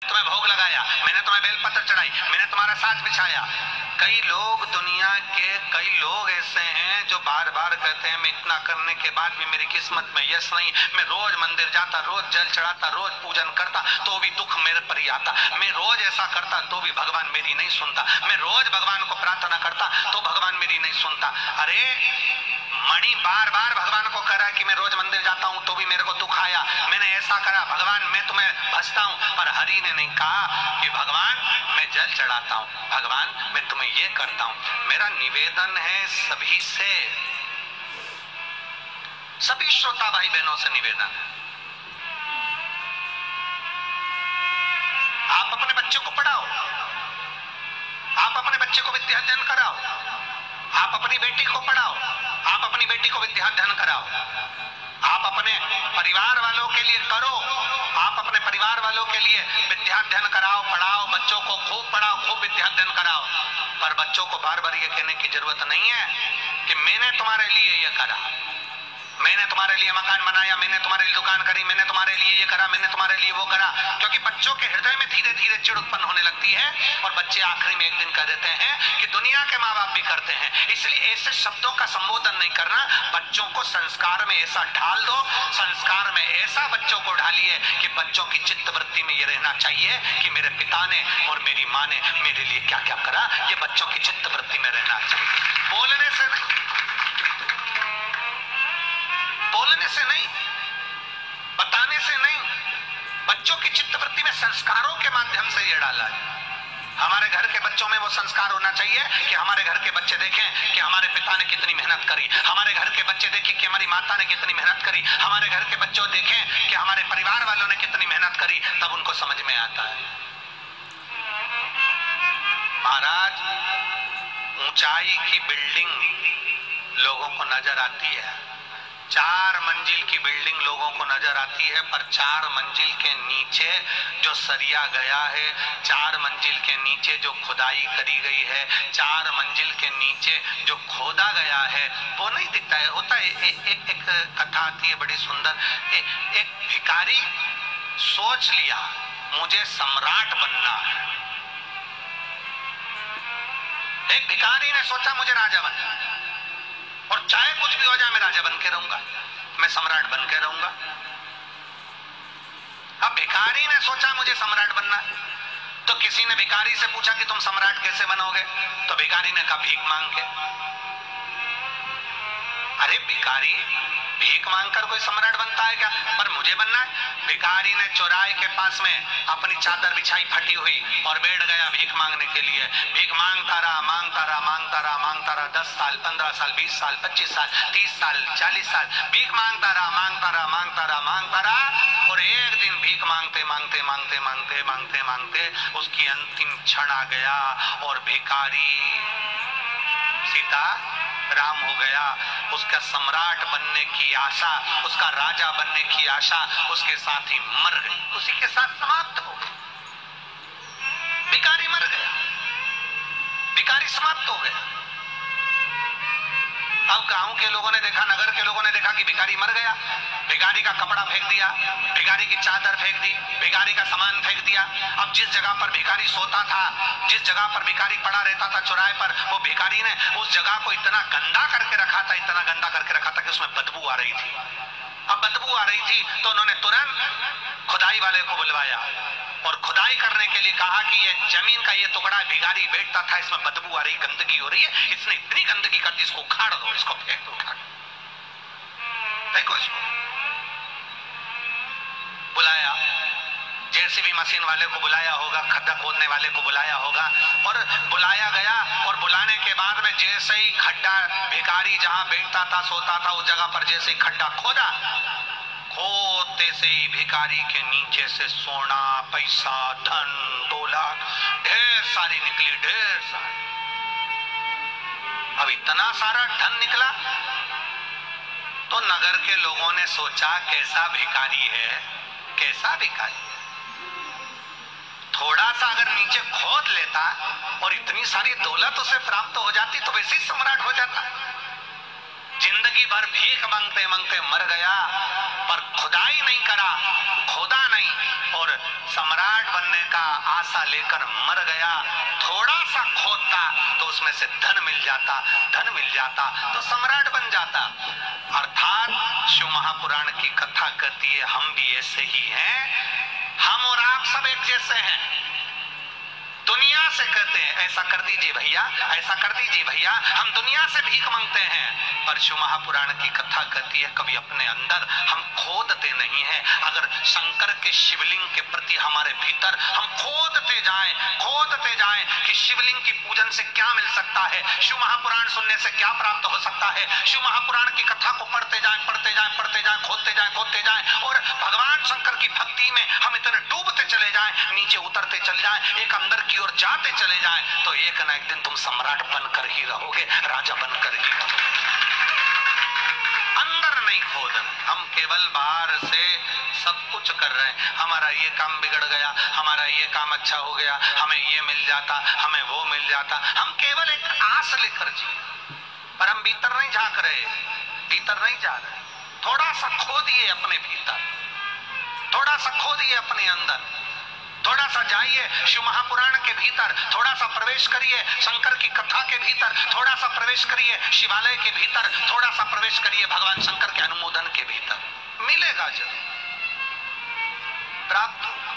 तुम्हें भोग लगाया, मैंने तुम्हें बेलपत्र चढ़ाई, मैंने तुम्हारा साथ बिछाया। कई लोग, दुनिया के कई लोग ऐसे हैं जो बार बार कहते हैं मैं इतना करने के बाद भी मेरी किस्मत में यश नहीं, मैं रोज मंदिर जाता, रोज जल चढ़ाता, रोज पूजन करता तो भी दुख मेरे पर ही आता, मैं रोज ऐसा करता तो भी भगवान मेरी नहीं सुनता, मैं रोज भगवान को प्रार्थना करता तो भगवान मेरी नहीं सुनता। अरे मणि बार बार भगवान को करा कि मैं रोज मंदिर जाता हूं तो भी मेरे को दुख आया, मैंने ऐसा करा भगवान मैं तुम्हें भजता हूं, पर हरि ने नहीं कहा कि भगवान मैं जल चढ़ाता हूं, भगवान मैं तुम्हें ये करता हूं। मेरा निवेदन है सभी से, सभी श्रोता भाई बहनों से निवेदन है, आप अपने बच्चे को पढ़ाओ, आप अपने बच्चे को विद्या अध्ययन कराओ, आप अपनी बेटी को पढ़ाओ, आप अपनी बेटी को विद्या अध्ययन कराओ, आप अपने परिवार वालों के लिए करो, आप अपने परिवार वालों के लिए विद्या अध्ययन कराओ, पढ़ाओ, बच्चों को खूब पढ़ाओ, खूब विद्या अध्ययन कराओ। पर बच्चों को बार बार ये कहने की जरूरत नहीं है कि मैंने तुम्हारे लिए ये करा, मैंने तुम्हारे लिए मकान बनाया, मैंने तुम्हारे लिए दुकान करी, मैंने तुम्हारे लिए ये करा, मैंने तुम्हारे लिए वो करा। क्योंकि बच्चों के हृदय में धीरे धीरे चिढ़ उत्पन्न होने लगती है और बच्चे आखिरी में एक दिन कह देते हैं कि दुनिया के माँ बाप भी करते हैं। इसलिए ऐसे शब्दों का संबोधन नहीं करना, बच्चों को संस्कार में ऐसा ढाल दो, संस्कार में ऐसा बच्चों को ढालिए कि बच्चों की चित्त वृत्ति में ये रहना चाहिए कि मेरे पिता ने और मेरी माँ ने मेरे लिए क्या क्या करा, ये बच्चों की चित्त वृत्ति में रहना चाहिए। बोलने से नहीं, बोलने से नहीं, बताने से नहीं, बच्चों की चित्तवृत्ति में संस्कारों के माध्यम से ये डाला है। हमारे घर के बच्चों में वो संस्कार होना चाहिए कि हमारे घर के बच्चे देखें कि हमारे पिता ने कितनी मेहनत करी, हमारे घर के बच्चे देखें कि हमारी माता ने कितनी मेहनत करी, हमारे घर के बच्चों देखें कि हमारे परिवार वालों ने कितनी मेहनत करी, तब उनको समझ में आता है। महाराज, ऊंचाई की बिल्डिंग लोगों को नजर आती है, 4 मंजिल की बिल्डिंग लोगों को नजर आती है, पर 4 मंजिल के नीचे जो सरिया गया है, 4 मंजिल के नीचे जो खुदाई करी गई है, 4 मंजिल के नीचे जो खोदा गया है, वो नहीं दिखता है। होता है एक कथा आती है बड़ी सुंदर, एक भिखारी सोच लिया मुझे सम्राट बनना है, एक भिखारी ने सोचा मुझे राजा बनना है और चाहे कुछ भी हो जाए मैं राजा बन के रहूंगा, मैं सम्राट बन के रहूंगा। अब भिखारी ने सोचा मुझे सम्राट बनना है, तो किसी ने भिखारी से पूछा कि तुम सम्राट कैसे बनोगे, तो भिखारी ने कहा भीख मांग के। अरे भिखारी, भीख मांगकर कोई सम्राट बनता है क्या? पर मुझे बनना है। भिखारी ने चौराहे के पास में अपनी चादर बिछाई फटी हुई और बैठ गया भीख मांगने के लिए। भीख मांगता रहा, मांगता रहा, मांगता रहा, मांगता रहा, 10 साल, 15 साल, 20 साल, 25 साल, 30 साल, 40 साल भीख मांगता रहा, मांगता रहा, मांगता रहा, मांगता रहा। और एक दिन भीख मांगते मांगते मांगते मांगते मांगते मांगते उसकी अंतिम क्षण आ गया और भिखारी सीता राम हो गया। उसका सम्राट बनने की आशा, उसका राजा बनने की आशा उसके साथ ही मर गई, उसी के साथ समाप्त हो गई। भिखारी मर गया, भिखारी समाप्त हो गया। अब गांव के लोगों ने देखा, नगर के लोगों ने देखा कि भिखारी मर गया, भिखारी का कपड़ा फेंक दिया, भिखारी की चादर फेंक दी, भिखारी का सामान फेंक दिया। अब जिस जगह पर भिखारी सोता था, जिस जगह पर भिखारी पड़ा रहता था चौराहे पर, वो भिखारी ने उस जगह को इतना गंदा करके रखा था, इतना गंदा करके रखा था कि उसमें बदबू आ रही थी। अब बदबू आ रही थी तो उन्होंने तुरंत खुदाई वाले को बुलवाया और खुदाई करने के लिए कहा कि ये जमीन का ये टुकड़ा भिखारी बैठता था, इसमें बदबू आ रही, गंदगी हो रही है, इसने इतनी गंदगी कर दी, इसको उखाड़ दो, इसको फेंक दो, उखाड़ देखो। इसको बुलाया, जेसीबी मशीन वाले को बुलाया होगा, खड्डा खोदने वाले को बुलाया होगा और बुलाया गया। और बुलाने के बाद में जैसे ही खड्डा, भिखारी जहां बैठता था, सोता था, उस जगह पर जैसे ही खड्डा खोदा, खोदते से ही भिखारी के नीचे से सोना, पैसा, धन, दौलत ढेर सारी निकली, ढेर सारी। अब इतना सारा धन निकला तो नगर के लोगों ने सोचा कैसा भिखारी है, कैसा भिखारी। थोड़ा सा अगर नीचे खोद लेता और इतनी सारी दौलत उसे प्राप्त हो जाती तो वैसे ही सम्राट हो जाता। जिंदगी भर भीख मांगते मांगते मर गया, पर खुदाई नहीं करा, खोदा नहीं और सम्राट बनने का आशा लेकर मर गया, थोड़ा सा खोदता तो उसमें से धन मिल जाता, धन मिल जाता तो सम्राट बन जाता। अर्थात शिव महापुराण की कथा कहती है हम भी ऐसे ही हैं, हम और आप सब एक जैसे हैं। दुनिया से कहते हैं ऐसा कर दीजिए भैया, ऐसा कर दीजिए भैया, हम दुनिया से भीख मांगते हैं, पर शिव महापुराण की कथा कहती है कभी अपने अंदर हम खोदते नहीं हैं। अगर शंकर के शिवलिंग के प्रति हमारे भीतर हम खोदते जाएं कि शिवलिंग की पूजन से क्या मिल सकता है, शिव महापुराण सुनने से क्या प्राप्त हो सकता है, शिव महापुराण की कथा को पढ़ते जाएं, खोदते जाएं और भगवान शंकर की भक्ति में हम इतने डूबते चले जाएं, नीचे उतरते चले जाएं, एक अंदर की ओर जाते चले जाएं, तो एक ना एक दिन तुम सम्राट बनकर ही रहोगे, राजा बनकर ही रहोगे। अंदर नहीं खोद, हम केवल बाहर से सब कुछ कर रहे हैं। हमारा ये काम बिगड़ गया, हमारा ये काम अच्छा हो गया, हमें ये मिल जाता, हमें वो मिल जाता, हम केवल एक आस लेकर जिए, पर हम भीतर नहीं झांक रहे, भीतर नहीं जा रहे। थोड़ा सा खोदिए अपने भीतर, थोड़ा सा खोदिए अपने अंदर, थोड़ा सा जाइए शिव महापुराण के भीतर, थोड़ा सा प्रवेश करिए शंकर की कथा के भीतर, थोड़ा सा प्रवेश करिए शिवालय के भीतर, थोड़ा सा प्रवेश करिए भगवान शंकर के अनुमोदन के भीतर, मिलेगा जरूर, प्राप्त होगा।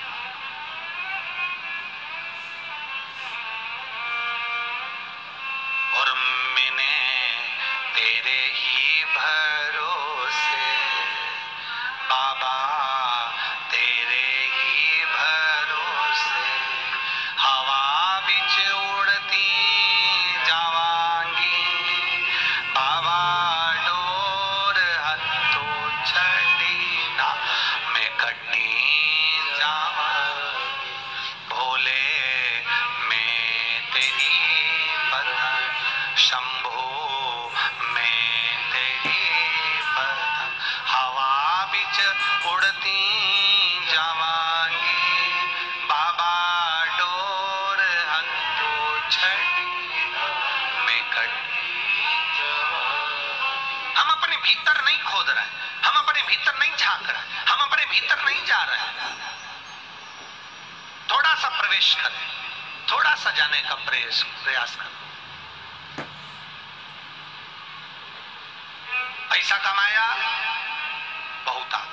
और मैंने तेरे ही भरोसे बाबा, तेरे ही भरोसे हवा बिच उड़ती जावांगी, बाबा डोर हथों छड़ी ना मैं कटी जावा, भोले मैं तेरी पतन, शंभो मैं तेरी पतन, हवा बिच उड़ती जावांगी, बाबा डोर हथों छड़ी मैं कटी जावांगी। हम अपने भीतर नहीं खोद रहे, हम अपने भीतर नहीं झांक रहे, हम अपने भीतर नहीं जा रहे। थोड़ा सा प्रवेश करें, थोड़ा सा जाने का प्रयास करें। पैसा कमाया बहुत आ,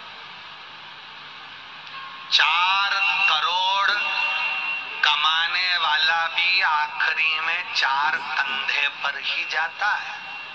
4 करोड़ कमाने वाला भी आखिरी में 4 कंधे पर ही जाता है।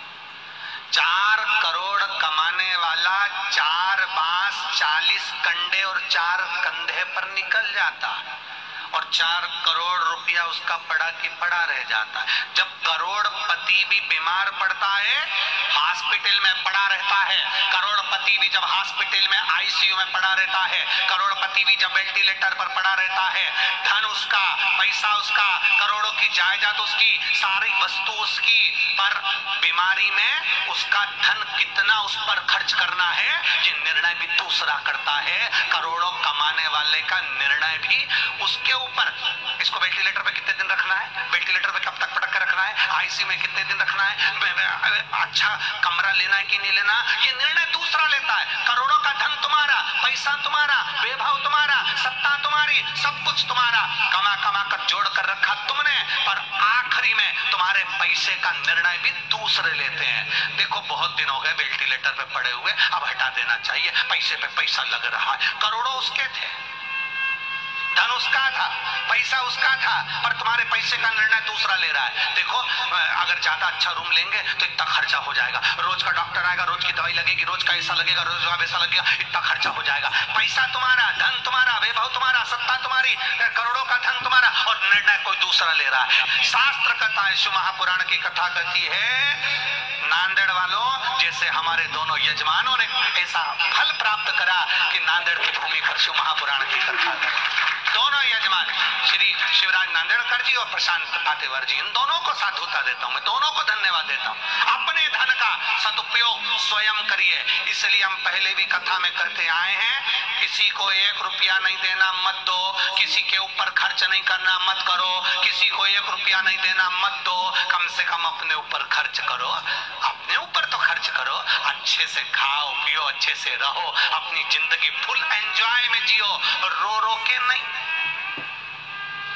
4 करोड़ कमाने वाला 4 बांस 40 कंडे और 4 कंधे पर निकल जाता है, और 4 करोड़ रुपया उसका पड़ा कि पड़ा रह जाता है। जब करोड़पति भी बीमार पड़ता है, हॉस्पिटल में पड़ा रहता है, करोड़पति भी जब हॉस्पिटल में आईसीयू में पड़ा रहता है, करोड़पति भी जब वेंटिलेटर पर पड़ा रहता है, धन उसका, पैसा उसका, करोड़ों की जायदाद उसकी, सारी वस्तु उसकी, पर बीमारी में उसका धन कितना उस पर खर्च करना है ये निर्णय भी दूसरा करता है। करोड़ों कमाने वाले का निर्णय भी उसके ऊपर, इसको वेंटिलेटर पे कितने दिन रखना है, वेंटिलेटर पे कब तक पटक के रखना है, आईसीयू में कितने दिन रखना है, अच्छा कमरा लेना है कि नहीं लेना, ये निर्णय दूसरा लेता है। करोड़ों का धन तुम्हारा, पैसा तुम्हारा, वैभव तुम्हारा, सत्ता तुम्हारी, सब कुछ तुम्हारा, कमा कमा कर जोड़ कर रखा तुमने, पर आखिरी में तुम्हारे पैसे का निर्णय भी दूसरे लेते हैं। देखो बहुत दिन हो गए वेंटिलेटर पे पड़े हुए, अब हटा देना चाहिए, पैसे पे पैसा लग रहा है। करोड़ों उसके थे, धन उसका था, पैसा उसका था, पर तुम्हारे पैसे का निर्णय दूसरा ले रहा है। देखो अगर ज्यादा अच्छा रूम लेंगे तो इतना खर्चा हो जाएगा, रोज का डॉक्टर आएगा, रोज की दवाई लगेगी, रोज का ऐसा लगेगा, रोज का वैसा लगेगा, इतना खर्चा हो जाएगा। पैसा तुम्हारा, धन तुम्हारा, वैभव तुम्हारा, सत्ता तुम्हारी, करोड़ों का धन तुम्हारा, और निर्णय कोई दूसरा ले रहा है। शास्त्र कहता है, शिव महापुराण की कथा कहती है, नांदेड़ वालों जैसे हमारे दोनों यजमानों ने ऐसा फल प्राप्त करा कि नांदेड़ की भूमि पर शिव महापुराण की कथा करें। दोनों यजमान श्री शिवराज नांदेड़कर जी और प्रशांत पातेवर जी, इन दोनों को साधुता देता हूं, मैं दोनों को धन्यवाद देता हूं। अपने धन का सदुपयोग स्वयं करिए, इसलिए हम पहले भी कथा में करते आए हैं, किसी को 1 रुपया नहीं देना मत दो, किसी के ऊपर खर्च नहीं करना मत करो, किसी को 1 रुपया नहीं देना मत दो, कम से कम अपने ऊपर खर्च करो, अपने ऊपर तो खर्च करो, अच्छे से खाओ पियो, अच्छे से रहो, अपनी जिंदगी फुल एंजॉय में जियो, रो रो के नहीं।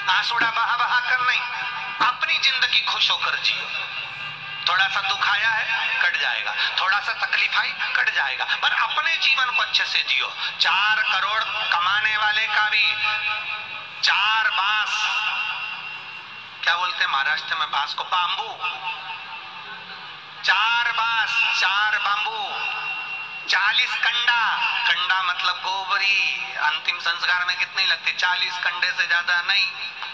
आंसुड़ा बहा बहा कर नहीं, अपनी जिंदगी खुश होकर जियो। थोड़ा सा दुख आया है कट जाएगा, थोड़ा सा तकलीफ आई कट जाएगा, पर अपने जीवन को अच्छे से जियो। 4 करोड़ कमाने वाले का भी 4 बांस, क्या बोलते हैं महाराष्ट्र में बांस को, बांबू, 4 बांस, 4 बांबू, 40 कंडा, कंडा मतलब गोबरी, अंतिम संस्कार में कितनी लगती, 40 कंडे से ज्यादा नहीं,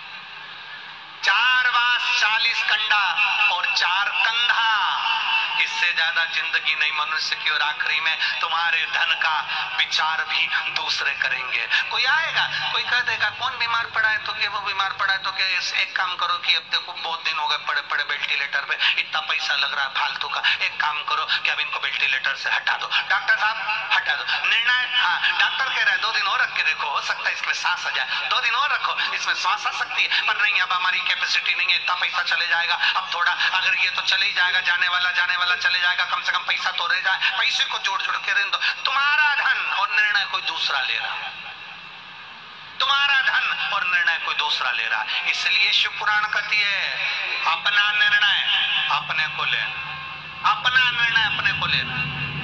4 बांस 40 कंडा और 4 कंधा, इससे ज्यादा जिंदगी नहीं मनुष्य की। और आखिरी में तुम्हारे धन का विचार भी दूसरे करेंगे। कोई आएगा, कोई कह देगा कौन बीमार पड़ा है तो, कि वो बीमार पड़ा है तो, कि एक काम करो कि अब देखो बहुत दिन हो गए पड़े पड़े वेंटिलेटर पे, इतना पैसा लग रहा है फालतू का, एक काम करो कि अब इनको वेंटिलेटर से हटा दो। डॉक्टर साहब हटा दो, निर्णय, हाँ डॉक्टर कह रहा है 2 दिन और रख के देखो, हो सकता है इसमें सांस आ जाए, 2 दिन और रखो इसमें सांस आ सकती है, पर नहीं अब हमारी कैपेसिटी नहीं है, इतना पैसा चले जाएगा, अब थोड़ा अगर ये तो चले ही जाएगा, जाने वाला चले जाएगा, कम से कम पैसा तो रह जाए, पैसे को जोड़ जोड़ के रहने दो। तुम्हारा धन और निर्णय कोई दूसरा ले रहा, तुम्हारा धन और निर्णय कोई दूसरा ले रहा। इसलिए शिव पुराण कहती है अपना निर्णय अपने को ले, अपना निर्णय अपने को लेना,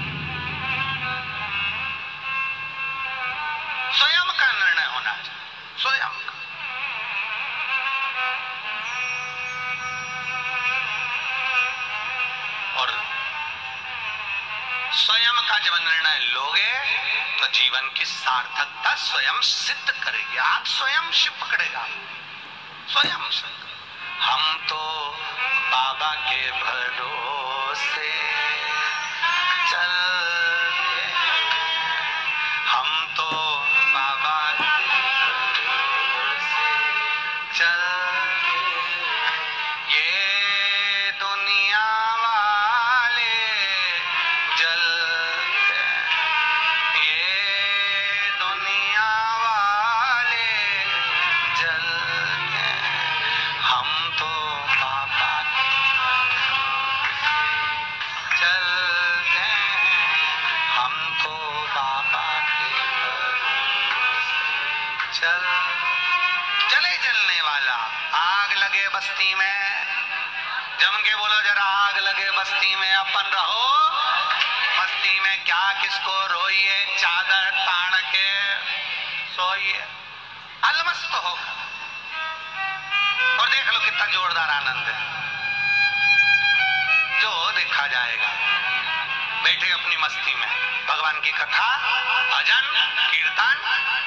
स्वयं का निर्णय होना चाहिए, स्वयं का। और स्वयं का जब निर्णय लोगे तो जीवन की सार्थकता स्वयं सिद्ध करेगी। आप स्वयं शिव पकड़ेगा, स्वयं से। हम तो बाबा के भरोसे चलते, हम तो बाबा के भरोसे चलते, ये दुनिया वाले जलते, ये दुनिया वाले जलते, हम तो बाबा के भरोसे चलते हैं, हम तो बाबा के भरोसे चल। जले जलने वाला, आग लगे बस्ती में, जम के बोलो जरा आग लगे बस्ती में, अपन रहो मस्ती में, क्या किसको रोइए, चादर तान के सोइए, अलमस्त होगा। और देख लो कितना जोरदार आनंद है, जो देखा जाएगा। बैठे अपनी मस्ती में, भगवान की कथा, भजन, कीर्तन,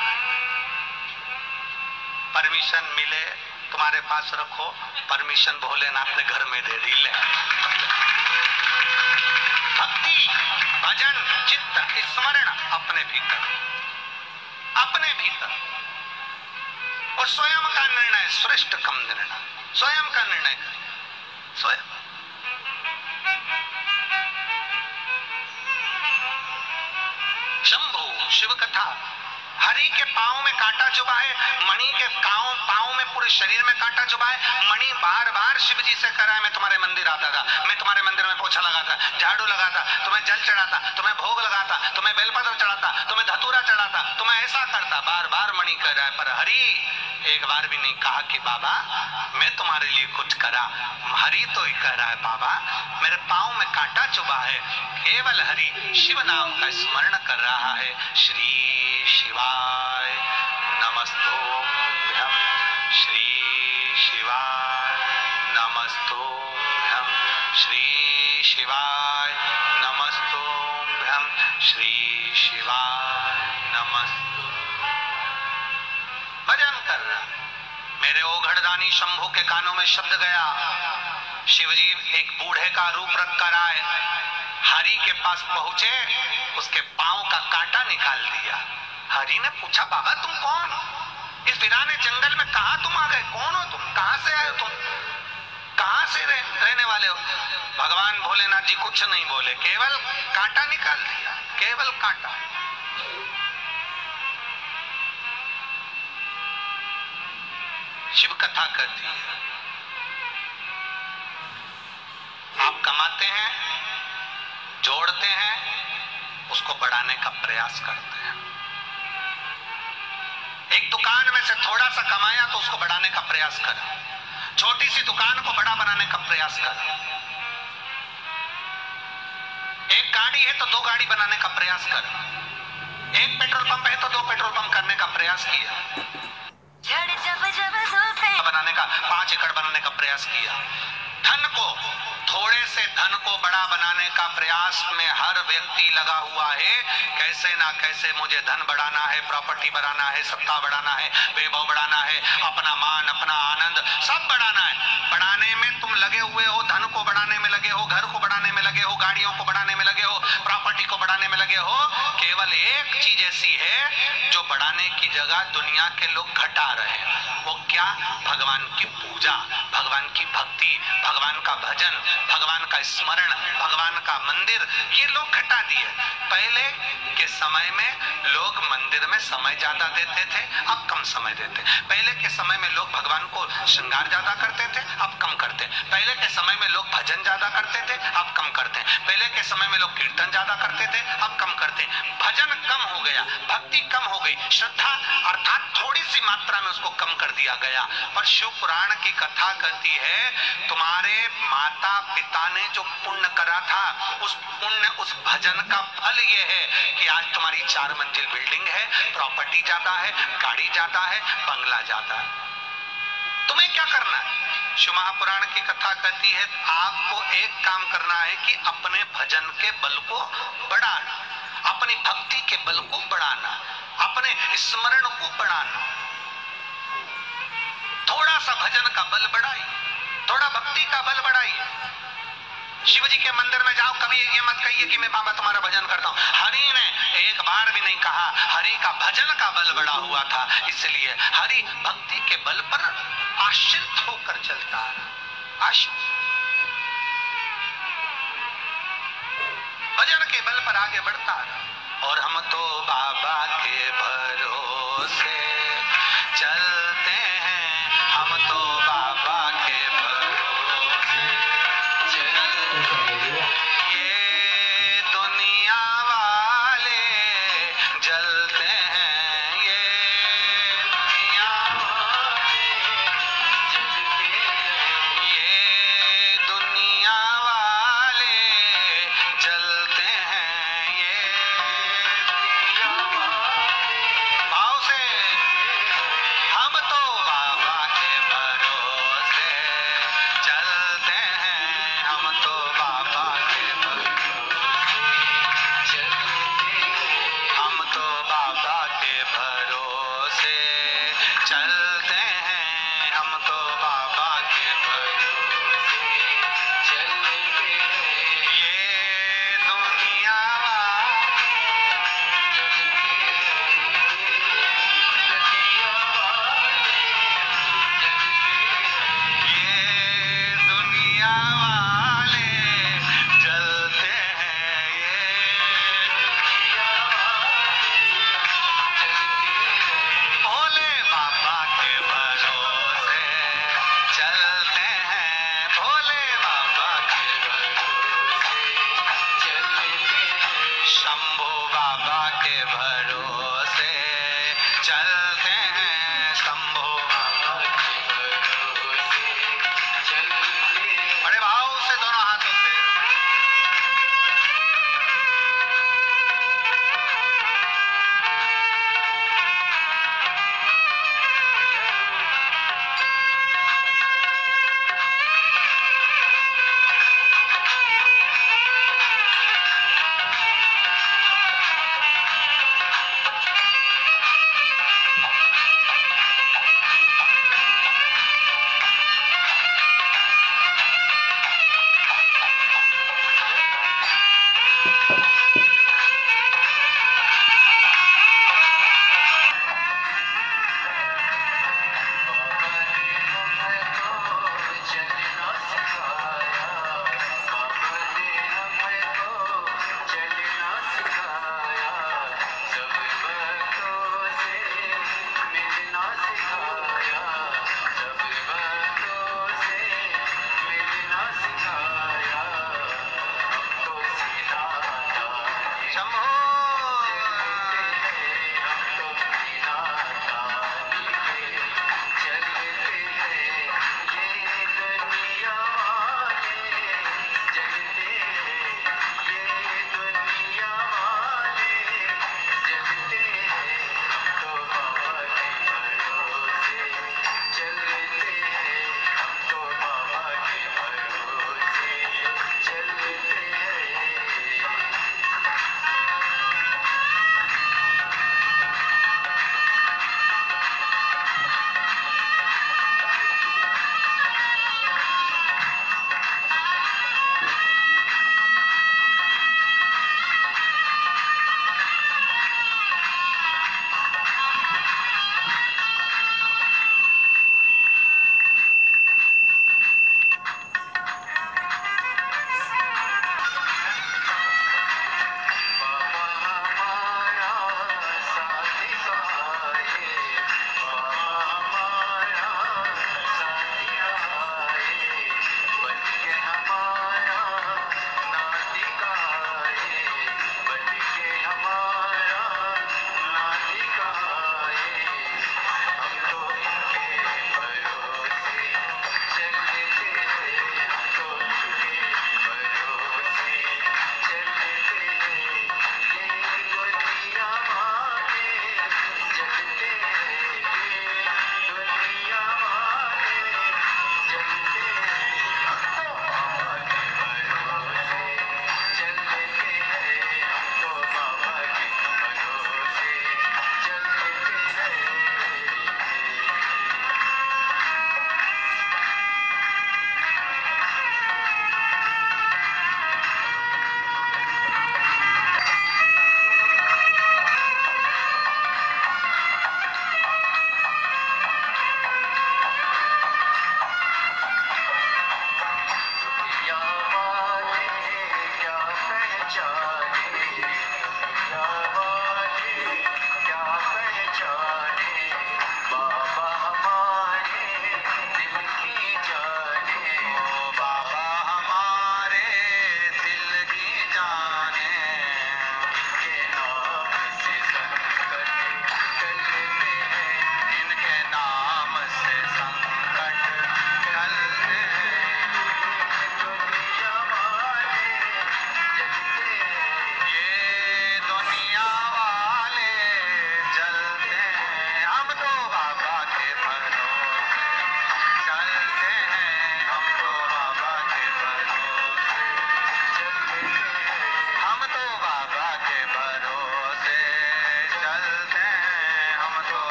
परमिशन मिले तुम्हारे पास रखो, परमिशन भोलेनाथ ने घर में दे दी, ले। भक्ति, भजन, चित्त, स्मरण अपने भीतर, अपने भीतर। और स्वयं का निर्णय, श्रेष्ठ कम निर्णय, स्वयं का निर्णय करें, स्वयं। शंभु शिव कथा, हरि के पांव में कांटा चुभा है, मणि के पांव में पूरे शरीर में कांटा चुभा है। मणि बार बार शिव जी से कह रहा है मैं तुम्हारे मंदिर आता था, मैं तुम्हारे मंदिर में पोछा लगाता, झाड़ू लगाता, तुम्हें जल चढ़ाता, तुम्हें भोग लगाता, तुम्हें बेलपत्र चढ़ाता, तुम्हें धतूरा चढ़ाता, तुम्हें ऐसा करता। बार बार मणि कह रहा है, पर हरि एक बार भी नहीं कहा कि बाबा मैं तुम्हारे लिए कुछ करा। हरि तो ही कह रहा है बाबा मेरे पांव में कांटा चुभा है, केवल हरि शिव नाम का स्मरण कर रहा है। श्री शिवाय नमस्तोभ्यं, श्री शिवाय नमस्तोभ्यं, श्री शिवाय नमस्तोभ्यं, श्री शिवाय नमस्तु। भजन कर रहा, मेरे ओघड़दानी शंभू के कानों में शब्द गया। शिवजी एक बूढ़े का रूप रख कर आए, हरि के पास पहुंचे, उसके पांव का कांटा निकाल दिया। हरि ने पूछा बाबा तुम कौन, इस वीराने जंगल में कहां तुम आ गए, कौन हो तुम, कहां से आए हो तुम, कहां से रहने वाले हो। भगवान भोलेनाथ जी कुछ नहीं बोले, केवल कांटा निकाल दिया, केवल कांटा। शिव कथा कहती है आप कमाते हैं, जोड़ते हैं, उसको बढ़ाने का प्रयास करते हैं। एक दुकान में से थोड़ा सा कमाया तो उसको बढ़ाने का प्रयास कर, छोटी सी दुकान को बड़ा बनाने का प्रयास कर। एक गाड़ी है तो 2 गाड़ी बनाने का प्रयास कर, एक पेट्रोल पंप है तो 2 पेट्रोल पंप करने का प्रयास किया, बनाने का 5 एकड़ बनाने का प्रयास किया। धन को, थोड़े से धन को बड़ा बनाने का प्रयास में हर व्यक्ति लगा हुआ है। कैसे ना कैसे मुझे धन बढ़ाना है, प्रॉपर्टी बढ़ाना है, सत्ता बढ़ाना है, वैभव बढ़ाना है, अपना मान, अपना आनंद सब बढ़ाना है। बढ़ाने में तुम लगे हुए हो, धन को बढ़ाने में लगे हो, घर को बढ़ाने में लगे हो, गाड़ियों को बढ़ाने में लगे हो, प्रॉपर्टी को बढ़ाने में लगे हो। केवल एक चीज ऐसी है जो बढ़ाने की जगह दुनिया के लोग घटा रहे हैं। वो क्या? भगवान की पूजा, भगवान की भक्ति, भगवान का भजन, भगवान का स्मरण, भगवान का मंदिर, ये लोग घटा दिए। पहले के समय में लोग मंदिर में समय ज्यादा देते थे, अब कम समय देते। पहले के समय में लोग भगवान को श्रृंगार ज्यादा करते थे, अब कम करते। पहले के समय में लोग भजन ज्यादा करते थे, अब कम करते। पहले के समय में लोग कीर्तन ज्यादा करते थे, अब कम करते। भजन कम हो गया, भक्ति कम हो गई, श्रद्धा अर्थात थोड़ी सी मात्रा में उसको कम कर दिया गया। पर शिव पुराण की कथा कहती है तुम्हारे माता पिता ने जो पुण्य करा था, उस पुण्य, उस भजन का फल ये है कि आज तुम्हारी 4 मंजिल बिल्डिंग है, प्रॉपर्टी ज्यादा है, गाड़ी ज्यादा है, बंगला ज्यादा है। तुम्हें क्या करना है? शिव महापुराण की कथा कहती है आपको एक काम करना है कि अपने भजन के बल को बढ़ाना, अपनी भक्ति के बल को बढ़ाना, अपने स्मरण को बढ़ाना। थोड़ा सा भजन का बल बढ़ाइए, थोड़ा भक्ति का बल बढ़ाइए। शिव जी के मंदिर में जाओ, कभी ये मत कहिए कि मैं बाबा तुम्हारा भजन करता हूं। हरि ने एक बार भी नहीं कहा, हरि का भजन का बल बढ़ा हुआ था, इसलिए हरि भक्ति के बल पर आश्रित होकर चलता है। भजन के बल पर आगे बढ़ता है। और हम तो बाबा के भरोसे चलते हैं, हम तो बाबा के भरोसे चलते हैं। ये दुनिया वाले जलते हैं, ये दुनिया वाले जलते हैं, ये दुनिया वाले जलते हैं, ये दुनिया वाले। भाव से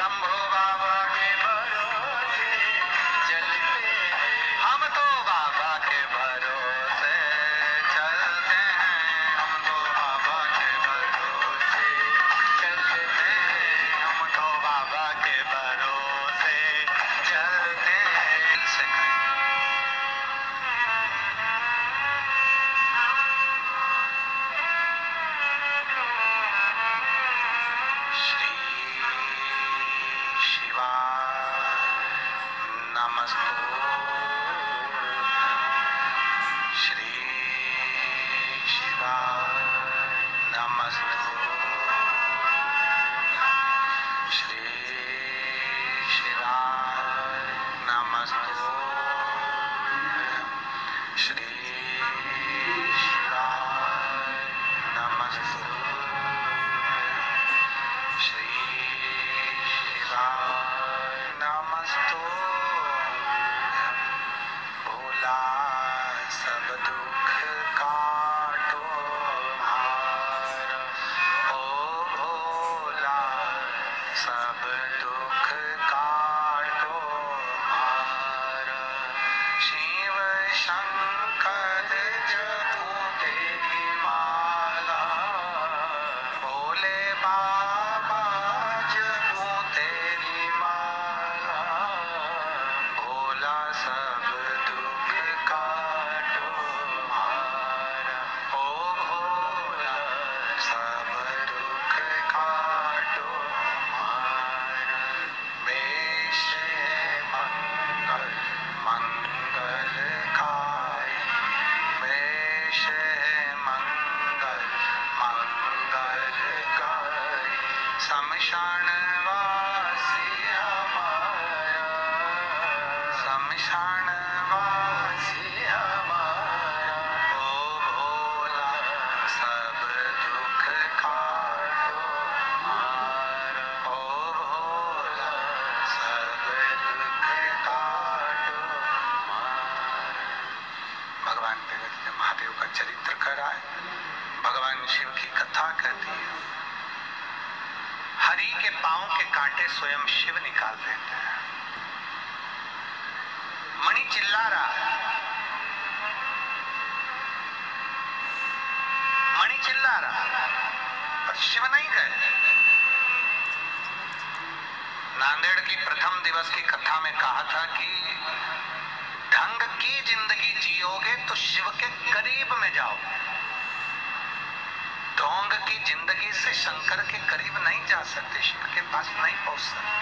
शंभो बाबा के भरोसे चलते हैं, हम तो बाबा के भरोसे चलते हैं, हम तो बाबा के भरोसे चलते हैं, हम तो बाबा के भरोसे चलते हैं। श्री शिवाय नमस्तुभ्यं, श्री शिवाय नमस्तुभ्यं, श्री शिवाय नमस्तुभ्यं, श्री शिवाय नमस्तुभ्यं, श्री शिवाय नमस्तुभ्यं। भोला सब दुख काटो हार, ओ भोला सब दुख काटो हार, शिव शंकर जपो तेरी माला, भोले बाबा जपो तेरी माला, भोला सब दुख काटो हार, ओ भोला सब दुख काटो हार। वेश मंगल मंगलकारी, वेश मंगल मंगलकारी, शमशान वासी हमारा, शमशान वासी हमारा, ओ भोला सब दुख काटो हार, ओ भोला सब दुख काटो हार। भगवान महादेव का चरित्र कराए, भगवान शिव की कथा कहती है। हरि के पांव के कांटे स्वयं शिव निकाल देते हैं। मणि चिल्ला रहा है, मणि चिल्ला रहा है, पर शिव नहीं गए। नांदेड़ की प्रथम दिवस की कथा में कहा था कि ढंग की जिंदगी जियोगे तो शिव के करीब में जाओ, ढोंग की जिंदगी से शंकर के करीब नहीं जा सकते, शिव के पास नहीं पहुंच सकते।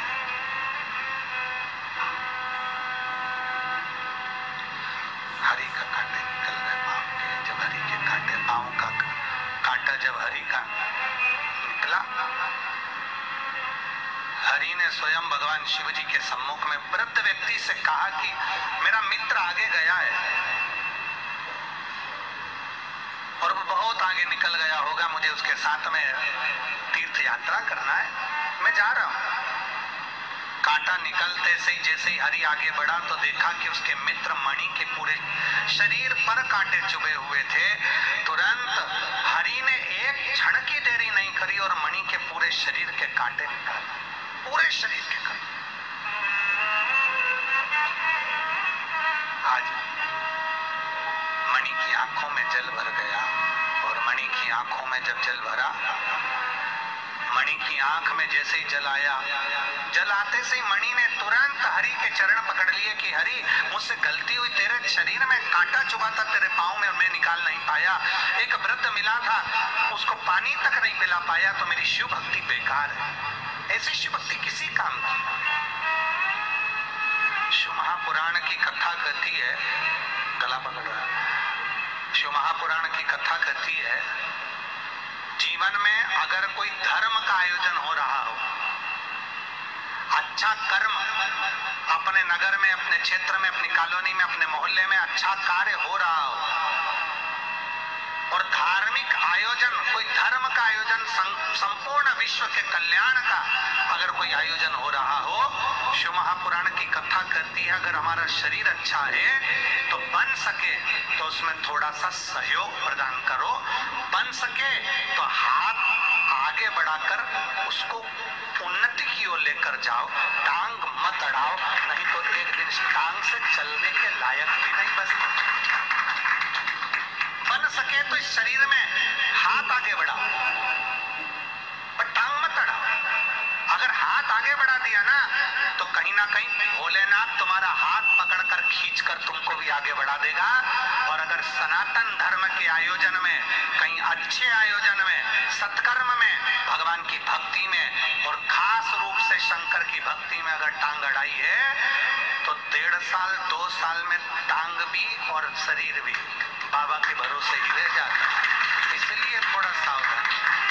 हरि का कांटे निकल गए पांव के, जब हरि के कांटे पांव का कांटा जब हरि का निकला, हरि ने स्वयं भगवान शिव जी के सम्मुख में वृद्ध व्यक्ति से कहा कि मेरा मित्र आगे गया है और वो बहुत आगे निकल गया होगा, मुझे उसके साथ में तीर्थ यात्रा करना है, मैं जा रहा हूं। कांटा निकलते से ही जैसे ही हरि आगे बढ़ा तो देखा कि उसके मित्र मणि के पूरे शरीर पर कांटे चुभे हुए थे। तुरंत हरि ने एक क्षण की देरी नहीं करी और मणि के पूरे शरीर के कांटे निकाले, पूरे शरीर के कांटे। आज मणि की आंखों में जल भर गया और मणि की आंखों में जब जल भरा, मणि की आंख में जैसे ही जल आया, जल आते से मणि ने तुरंत हरि के चरण पकड़ लिए कि हरि मुझसे गलती हुई, तेरे शरीर में कांटा चुभा था तेरे पांव में और मैं निकाल नहीं पाया। एक वृद्ध मिला था, उसको पानी तक नहीं पिला पाया, तो मेरी शिव भक्ति बेकार है। ऐसी शिव भक्ति किसी काम की। शिव महापुराण की कथा कहती है, गला पकड़ रहा है, शिव महापुराण की कथा कहती है, जीवन में अगर कोई धर्म का आयोजन हो रहा हो, अच्छा कर्म अपने नगर में, अपने क्षेत्र में, अपनी कॉलोनी में, अपने मोहल्ले में अच्छा कार्य हो रहा हो और धार्मिक आयोजन, कोई धर्म का आयोजन, संपूर्ण विश्व के कल्याण का अगर कोई आयोजन हो रहा हो, शिव महापुराण की कथा कहती है अगर हमारा शरीर अच्छा है तो बन सके तो उसमें थोड़ा सा सहयोग प्रदान करो, बन सके तो हाथ आगे बढ़ाकर उसको उन्नति की की ओर लेकर जाओ, टांग मत अड़ाओ, नहीं तो एक दिन टांग से चलने के लायक भी नहीं बन सके तो इस शरीर में हाथ आगे बढ़ाओ, पर टांग मत अड़ाओ। अगर हाथ आगे बढ़ा दिया ना तो कहीं ना कहीं भोलेनाथ तुम्हारा हाथ पकड़कर खींचकर तुमको भी आगे बढ़ा देगा। और अगर सनातन धर्म के आयोजन में, कहीं अच्छे आयोजन में, सत्कर्म में, भगवान की भक्ति में और खास रूप से शंकर की भक्ति में अगर टांग अड़ाई है तो 1.5 साल 2 साल में टांग भी और शरीर भी बाबा के भरोसे ही रह जाता है। इसलिए थोड़ा सावधान,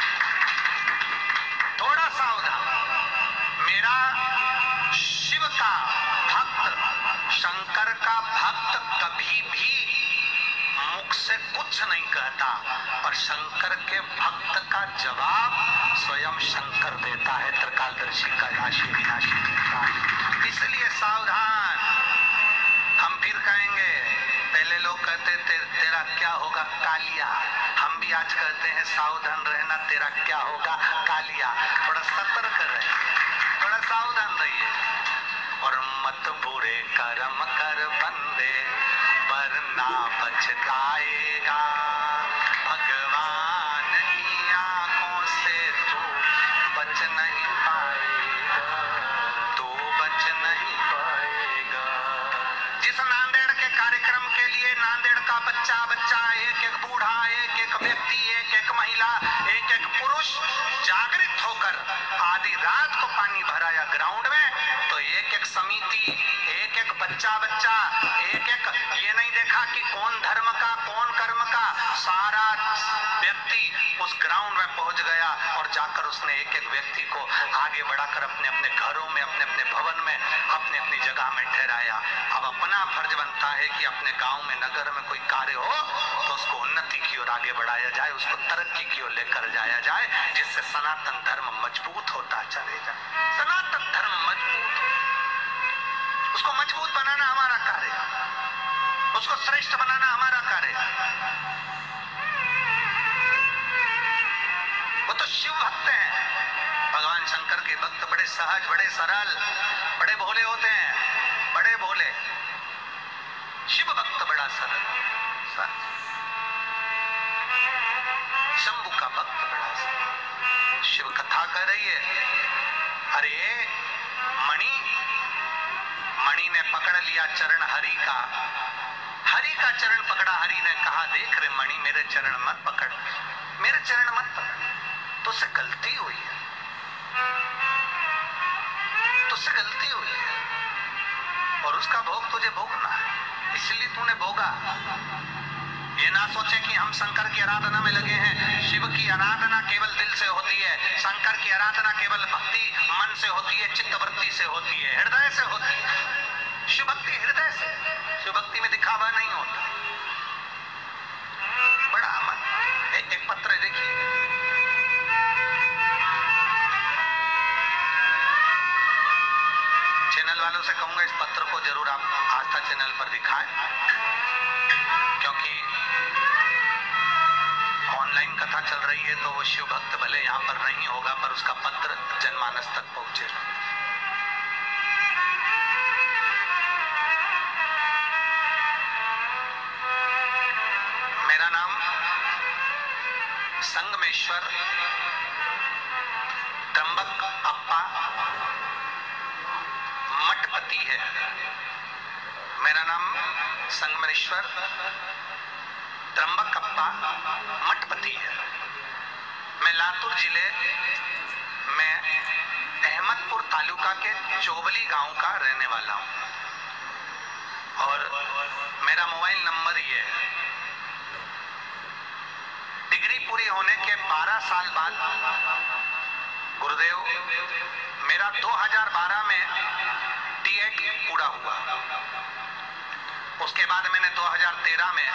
थोड़ा सावधान। मेरा शिव का भक्त, शंकर का भक्त कभी भी मुख से कुछ नहीं कहता, पर शंकर के भक्त का जवाब स्वयं शंकर देता है, त्रिकालदर्शी कैलाशी विनाशी देता है। इसलिए सावधान। हम फिर कहेंगे, पहले लोग कहते थे तेरा क्या होगा कालिया, हम भी आज कहते हैं सावधान रहना, तेरा क्या होगा कालिया। थोड़ा सतर्क रहिए, थोड़ा सावधान रहिए। और मत बुरे कर्म कर बंदे वरना पछताएगा, भगवान की आंखों से तू बच नहीं पाएगा, तू बच नहीं पाएगा। जिस नांदेड़ के कार्यक्रम के लिए नांदेड़ का बच्चा बच्चा, एक एक बूढ़ा, एक एक व्यक्ति, एक एक महिला, एक एक पुरुष जागृत होकर आधी रात को पानी भराया ग्राउंड में, तो एक एक समिति, एक एक बच्चा बच्चा, एक एक, ये नहीं देखा कि कौन धर्म का कौन कर्म का, सारा व्यक्ति उस ग्राउंड में पहुंच गया और जाकर उसने एक एक व्यक्ति को आगे बढ़ाकर अपने अपने घरों में, अपने अपने भवन में, अपनी अपनी जगह में ठहराया। अब अपना फर्ज बनता है कि अपने गांव में, नगर में कोई कार्य हो तो उसको उन्नति की ओर आगे बढ़ाया जाए, उसको तरक्की की ओर लेकर जाया जाए, जिससे सनातन धर्म मजबूत होता चले जाए। सनातन धर्म मजबूत, उसको मजबूत बनाना हमारा कार्य, उसको श्रेष्ठ बनाना हमारा कार्य। वो तो शिव भक्त हैं, भगवान शंकर के भक्त बड़े सहज, बड़े सरल, बड़े भोले होते हैं, बड़े भोले। शिव भक्त बड़ा सरल, शंभु का भक्त बड़ा सरल। शिव कथा कह रही है, अरे मणि ने पकड़ लिया चरण हरि का, हरि का चरण पकड़ा। हरि ने कहा, देख रे मणि, मेरे चरण मत पकड़, मेरे चरण मत पकड़, तुझसे गलती हुई है, तुझसे गलती हुई है और उसका भोग तुझे भोगना है, इसलिए तूने भोगा। ये ना सोचे कि हम शंकर की आराधना में लगे हैं। शिव की आराधना केवल दिल से होती है, शंकर की आराधना केवल भक्ति मन से होती है, चित्तवृत्ति से होती है, हृदय से होती है। शिव भक्ति हृदय से, शिव भक्ति में दिखावा नहीं होता। बड़ा अमन। एक पत्र देखिए, चैनल वालों से कहूंगा इस पत्र को जरूर आप आस्था चैनल पर दिखाएं, क्योंकि ऑनलाइन कथा चल रही है तो वो शिव भक्त भले यहाँ पर नहीं होगा, पर उसका पत्र जनमानस तक पहुंचेगा। मेरा नाम संगमेश्वर त्र्यंबक अप्पा मठपति है। मेरा नाम संगमेश्वर त्र्यंबक अप्पा मठपति है। मैं लातूर जिले में अहमदपुर तालुका के चोबली गांव का रहने वाला हूं और मेरा मोबाइल नंबर ये है। डिग्री पूरी होने के 12 साल बाद गुरुदेव, मेरा 2012 में टीएट पूरा हुआ। उसके बाद मैंने 2013 में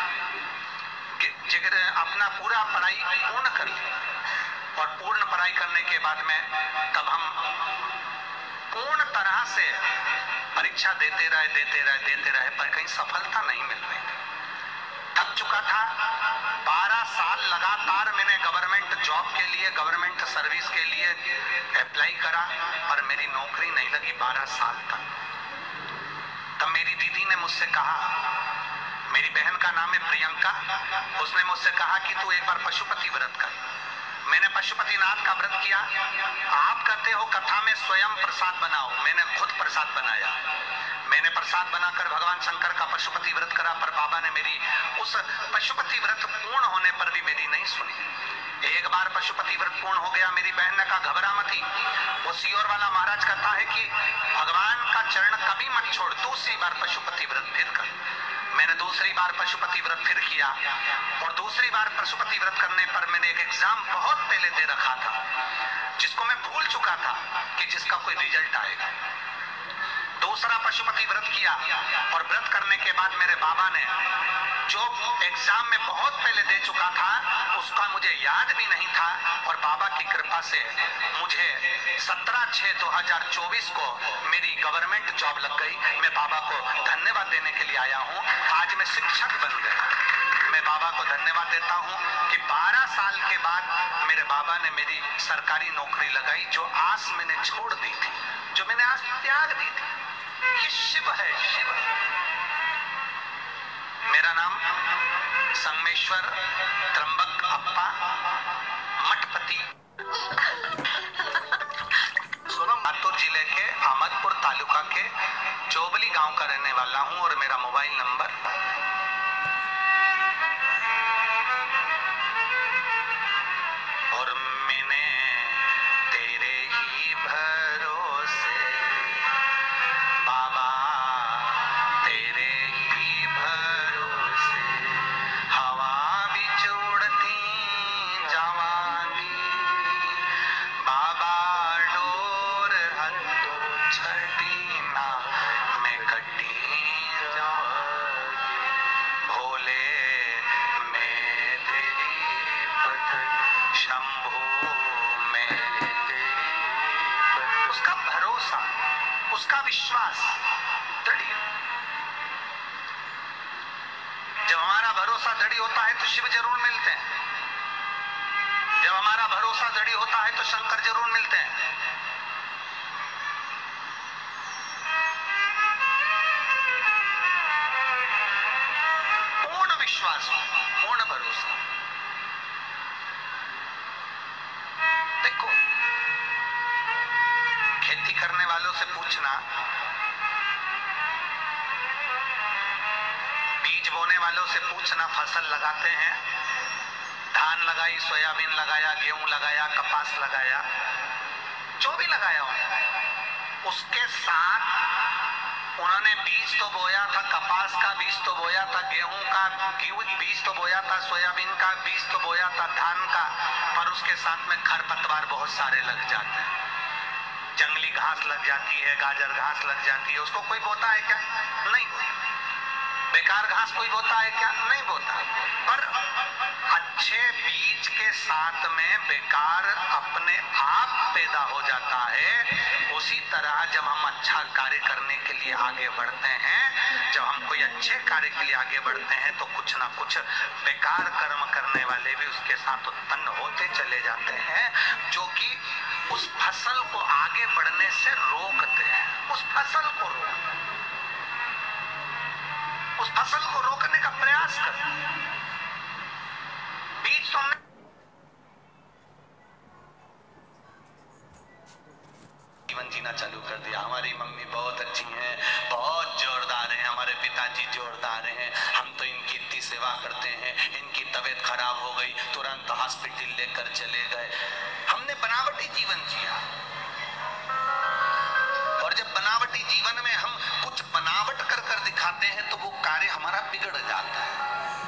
अपना पूरा पढ़ाई पूर्ण करी और पूर्ण पढ़ाई करने के बाद में तब हम पूर्ण तरह से परीक्षा देते रहे पर कहीं सफलता नहीं मिल रही। लग चुका था। 12 साल लगातार मैंने गवर्नमेंट जॉब के लिए, गवर्नमेंट सर्विस के लिए अप्लाई करा, पर मेरी नौकरी नहीं लगी 12 साल तक। तब मेरी दीदी ने मुझसे कहा, मेरी बहन का नाम है प्रियंका, उसने मुझसे कहा कि तू एक बार पशुपति व्रत कर। मैंने पशुपतिनाथ का व्रत किया। आप कहते हो कथा में स्वयं प्रसाद बनाओ, मैंने खुद प्रसाद बनाया। मैंने प्रसाद बनाकर भगवान शंकर का पशुपति व्रत करा, पर बाबा ने मेरी उस पशुपति व्रत पूर्ण होने पर भी मेरी नहीं सुनी। एक बार पशुपति व्रत पूर्ण हो गया, मेरी बहन ने कहा घबरा मत ही, वो सियोर वाला महाराज कहता है कि भगवान का चरण कभी मत छोड़, दूसरी बार पशुपति व्रत फिर कर। मैंने दूसरी बार पशुपति व्रत फिर किया, और दूसरी बार पशुपति व्रत करने पर मैंने एक एग्जाम बहुत पहले दे रखा था, जिसको मैं भूल चुका था कि जिसका कोई रिजल्ट आएगा। दूसरा पशुपति व्रत किया, और व्रत करने के बाद मेरे बाबा ने जो एग्जाम में बहुत पहले दे चुका था उसका मुझे याद भी नहीं था, और बाबा की कृपा से मुझे 17/6/2024 को मेरी गवर्नमेंट जॉब लग गई। मैं बाबा को धन्यवाद देने के लिए आया हूँ। आज मैं शिक्षक बन गया। मैं बाबा को धन्यवाद देता हूँ कि 12 साल के बाद मेरे बाबा ने मेरी सरकारी नौकरी लगाई, जो आस मैंने छोड़ दी थी, जो मैंने आस त्याग दी थी। ये शिव है, शिव। मेरा नाम संगमेश्वर त्र्यंबक अप्पा मठपति, लातूर जिले के अहमदपुर तालुका के चोबली गांव का रहने वाला हूं, और मेरा मोबाइल नंबर और मैंने तेरे ही भरोसे बाबा, तेरे ही भरोसे हवा भी उड़ती जावांगी बाबा, डोर हथों छठी ना मैं कटी जावांगी, भोले मैं तेरी पथ शंभू मैं तेरी पथ। उसका भरोसा, उसका विश्वास दृढ़। जब हमारा भरोसा दृढ़ होता है तो शिव जरूर मिलते हैं। जब हमारा भरोसा दृढ़ होता है तो शंकर जरूर मिलते हैं। पूर्ण विश्वास, पूर्ण भरोसा। देखो, खेती करने वालों से पूछना, बीज बोने वालों से पूछना, फसल लगाते हैं, धान लगाई, सोयाबीन लगाया, गेहूं लगाया, कपास लगाया, जो भी लगाया उन्होंने, उसके साथ उन्होंने बीज तो बोया था, कपास का बीज तो बोया था, गेहूं का बीज तो बोया था, सोयाबीन का बीज तो बोया था, धान का, पर उसके साथ में खरपतवार बहुत सारे लग जाते हैं। जंगली घास लग जाती है, गाजर घास लग जाती है। उसको कोई बोता है क्या? नहीं बोता। बेकार घास कोई बोता है क्या? नहीं बोता। पर अच्छे बीज के साथ में बेकार अपने आप पैदा हो जाता है। उसी तरह जब हम अच्छा कार्य करने के लिए आगे बढ़ते हैं, जब हम कोई अच्छे कार्य के लिए आगे बढ़ते हैं, तो कुछ ना कुछ बेकार कर्म करने वाले भी उसके साथ उत्पन्न होते चले जाते हैं, जो कि उस फसल को आगे बढ़ने से रोकते हैं। उस फसल को रोकने का प्रयास करते हैं। बीज तो हमने जीवन जीना चालू कर दिया। हमारी मम्मी बहुत अच्छी हैं, बहुत जोरदार हैं, हमारे पिताजी जोरदार हैं, हम तो इनकी इतनी सेवा करते हैं, इनकी तबीयत खराब हो गई तुरंत हॉस्पिटल लेकर चले गए। हमने बनावटी जीवन जिया, और जब बनावटी जीवन में हम कुछ बनावट कर कर दिखाते हैं तो वो कार्य हमारा बिगड़ जाता है।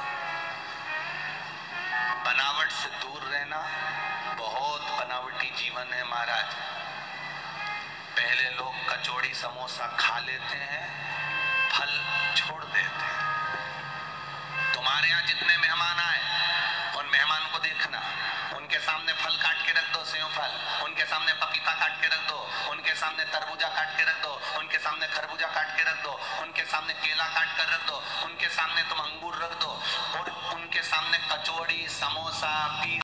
बनावट से दूर रहना। बहुत बनावटी जीवन है महाराज। पहले लोग कचौड़ी समोसा खा लेते हैं, फल छोड़ देते हैं। तुम्हारे यहाँ जितने मेहमान आए, उन मेहमान को देखना, उनके सामने फल काट के रख दो, सेव फल, उनके सामने पपीता काट के रख दो, उनके सामने तरबूजा काट के रख दो, उनके सामने खरबूजा काट के रख दो, उनके सामने केला काट कर रख दो, उनके सामने तुम अंगूर रख दो, और उनके सामने कचौड़ी, समोसा,